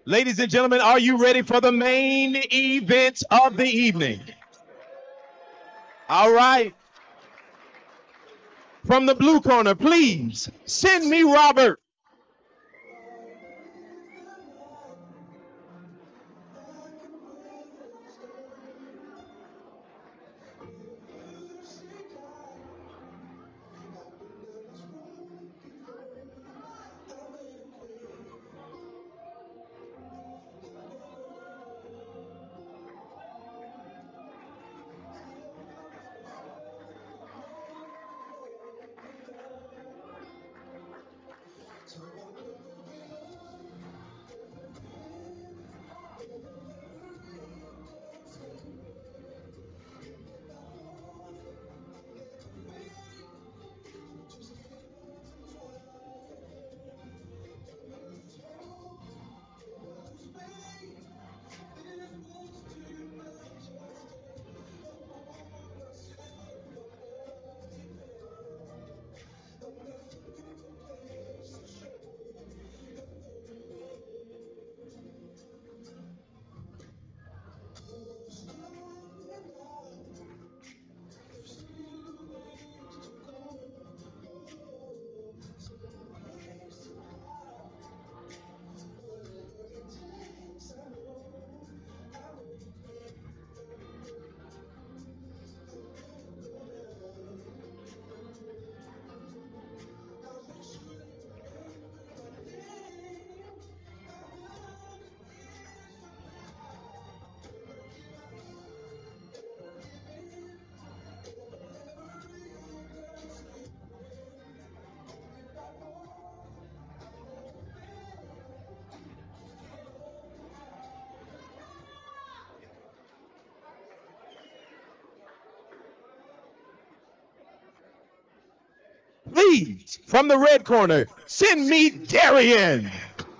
Ladies and gentlemen, are you ready for the main event of the evening? All right. From the blue corner, please send me Robert. Please, from the red corner, send me Darian.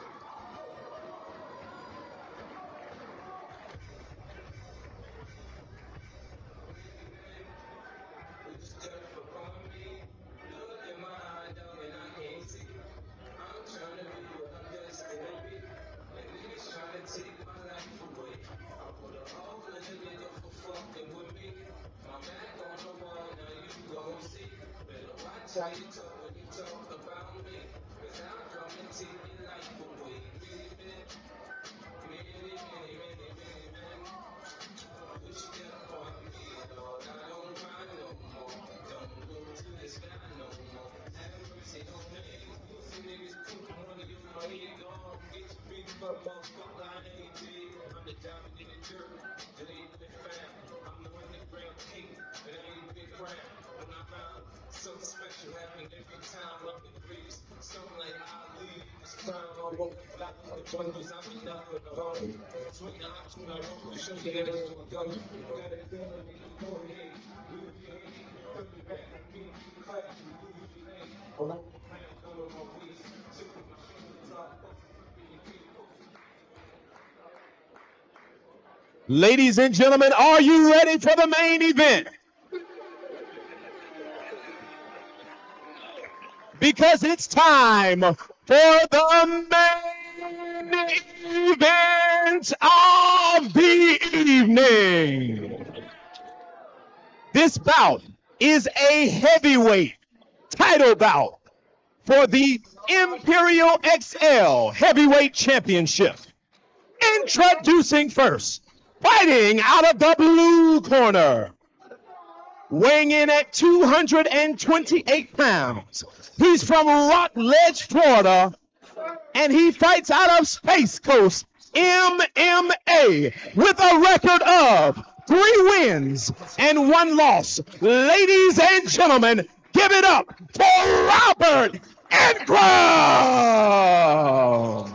Ladies and gentlemen, are you ready for the main event? Because it's time for the main event of the evening. This bout is a heavyweight title bout for the Imperial XL Heavyweight Championship. Introducing first, fighting out of the blue corner, weighing in at 228 pounds. He's from Rockledge, Florida, and he fights out of Space Coast MMA with a record of 3 wins and 1 loss. Ladies and gentlemen, give it up for Robert Ingram.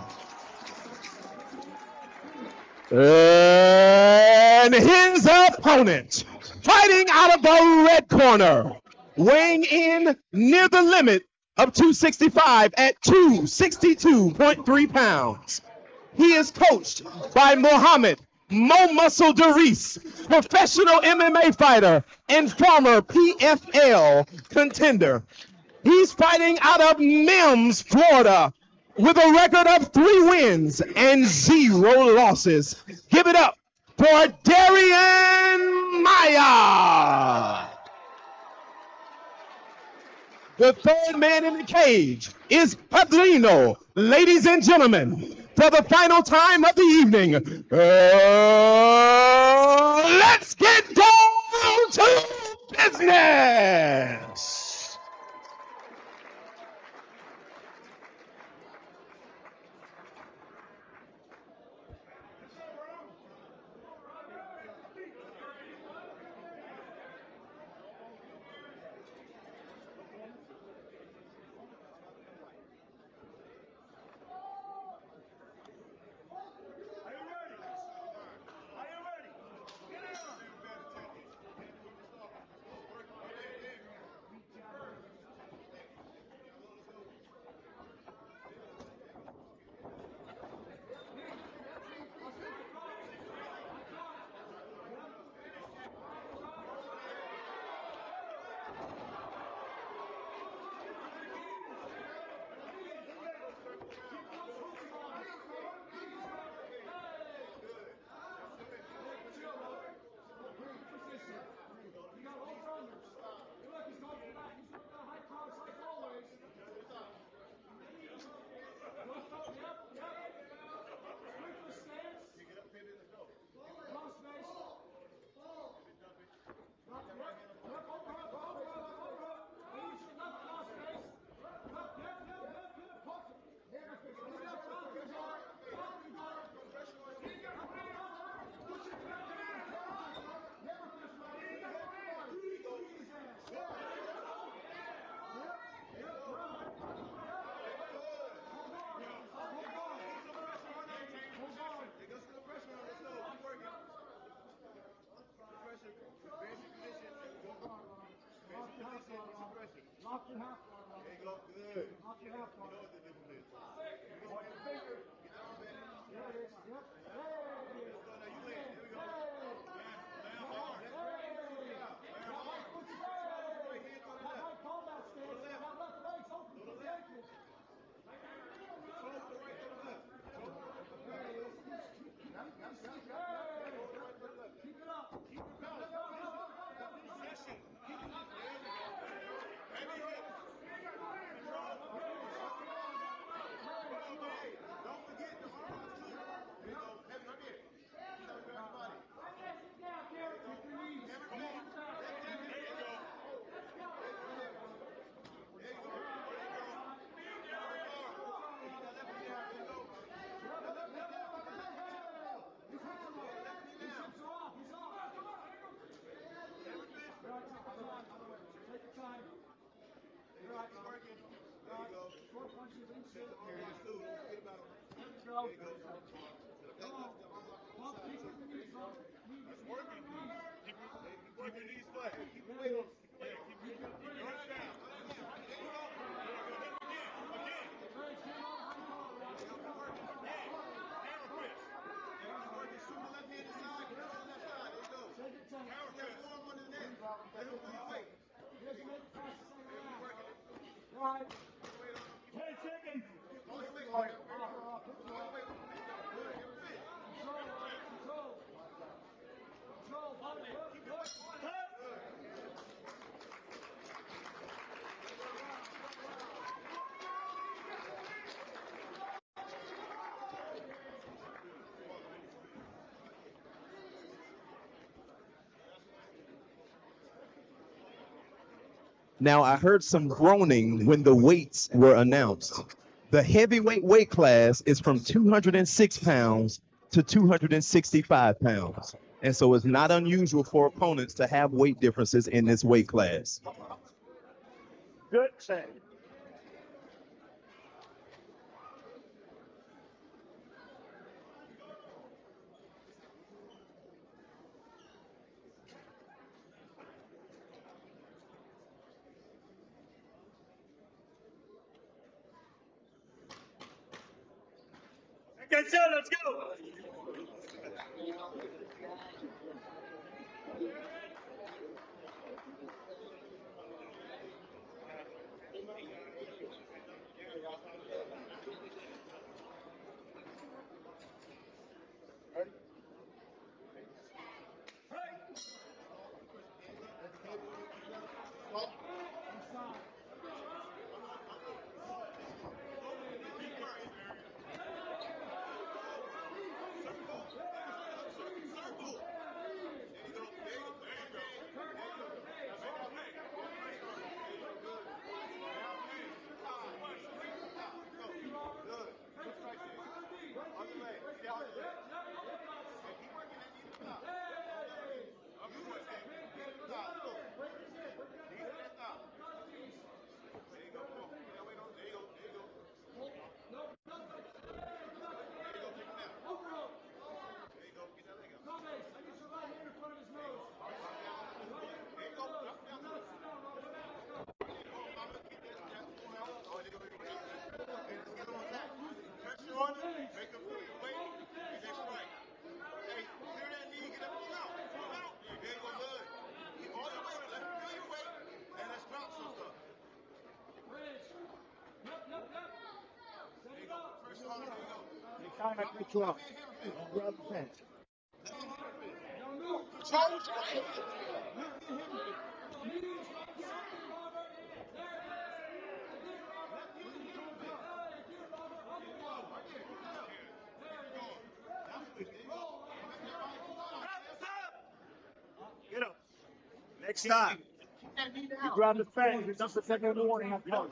And his opponent, fighting out of the red corner, weighing in near the limit of 265 at 262.3 pounds. He is coached by Mohammed Mo Muscle Darius, professional MMA fighter and former PFL contender. He's fighting out of Mims, Florida, with a record of 3 wins and 0 losses. Give it up for Darian Maya. The third man in the cage is Padrino. Ladies and gentlemen, for the final time of the evening, let's get down to business. Now, I heard some groaning when the weights were announced. The heavyweight weight class is from 206 pounds to 265 pounds. And so it's not unusual for opponents to have weight differences in this weight class. Good set. Okay, so let's go. Make them feel your weight, and they strike. Hey, clear that knee, get up, pull out. Pull out. There you go, good. Keep all your weight, let them feel your weight, and let's drop some stuff. There you go. First time, there you go. Next time I put you up. Grab the fence. Toes right. Get up. Next time, you grab the fence. It's just a second warning. I'm close.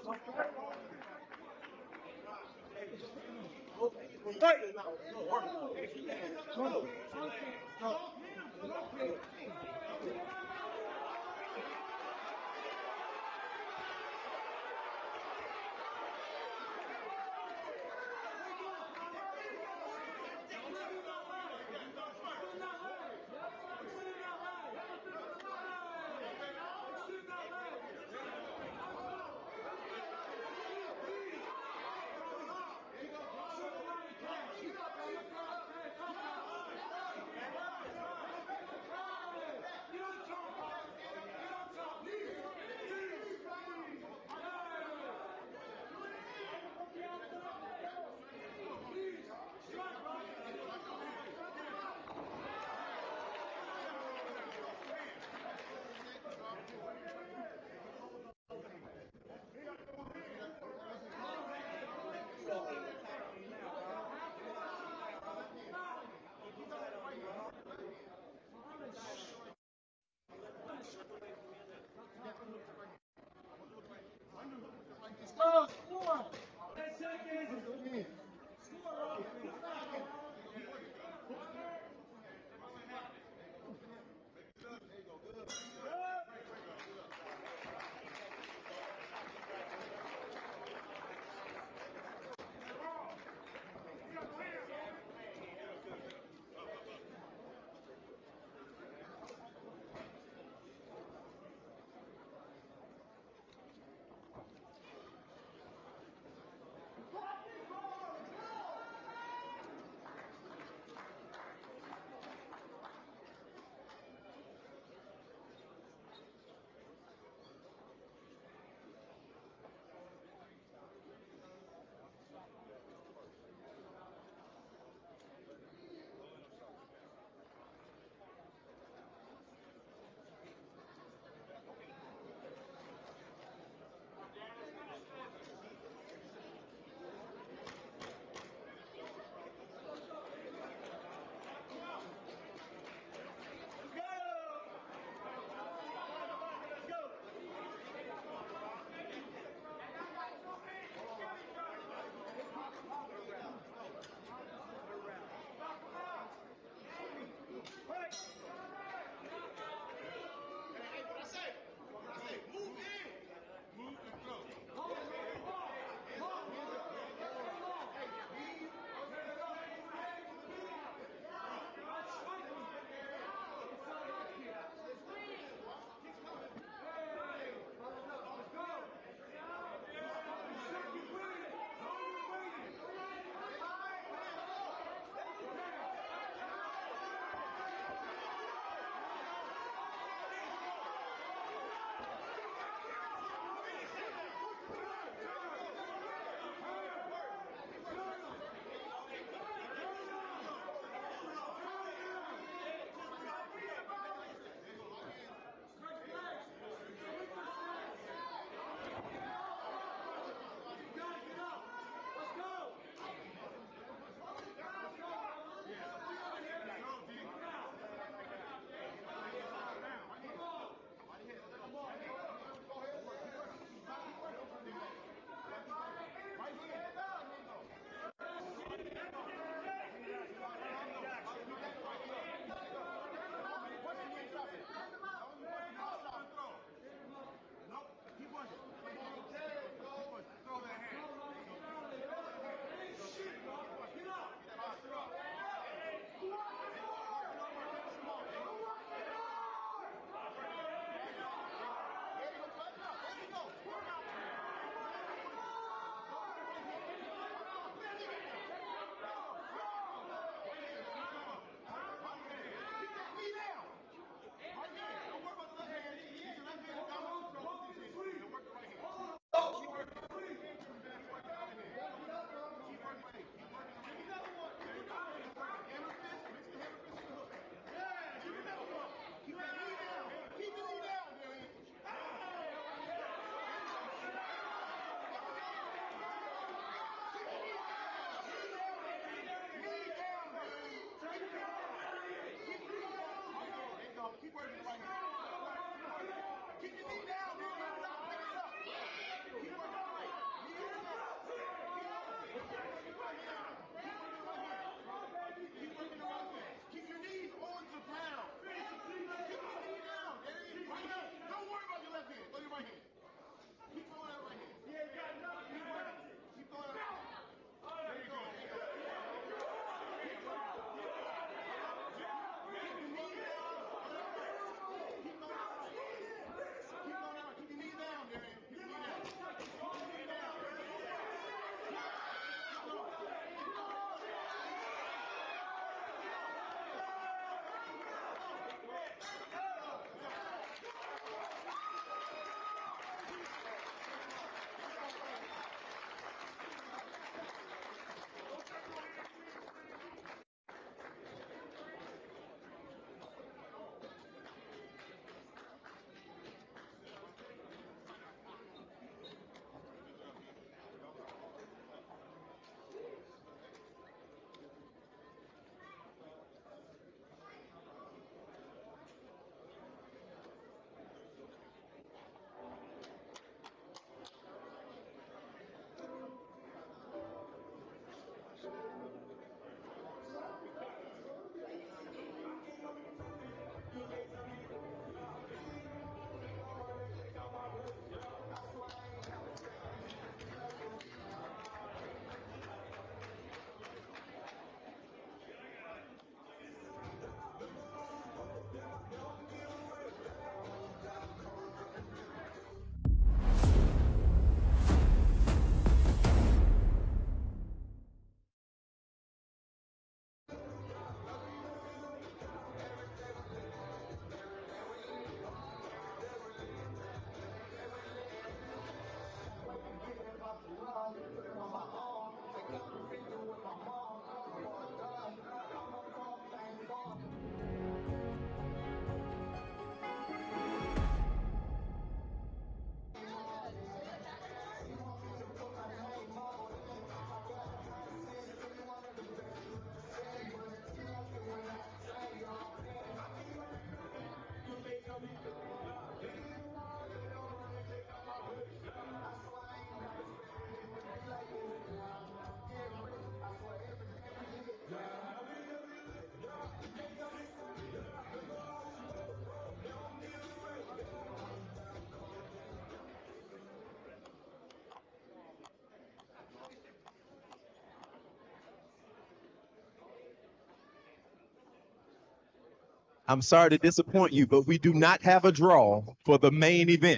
I'm sorry to disappoint you, but we do not have a draw for the main event.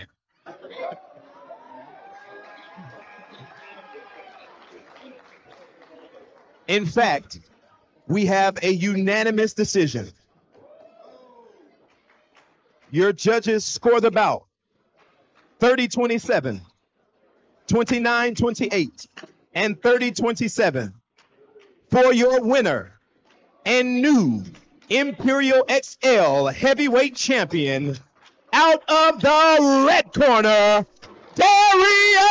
In fact, we have a unanimous decision. Your judges score the bout 30-27, 29-28, and 30-27 for your winner and new Imperial XL heavyweight champion, out of the red corner, Darian.